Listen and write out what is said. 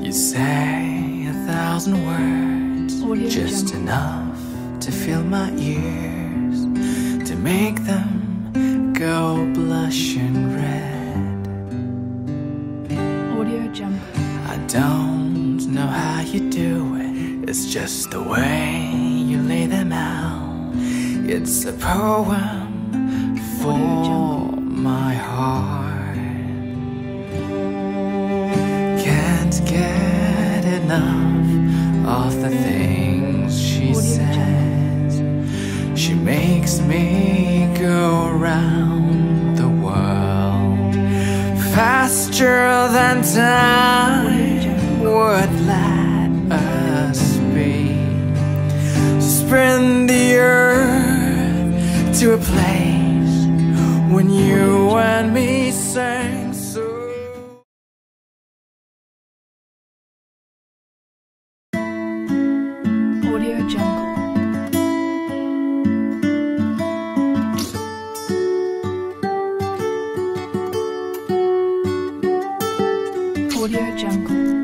You say 1,000 words, just enough to fill my ears, to make them go blushing red. I don't know how you do it, it's just the way you lay them out. It's a poem for my heart. Can't get enough of the things she says. She makes me go round the world faster than time would let us be. Sprint the earth to a place when you and me sang so. Audio Jungle. Audio Jungle.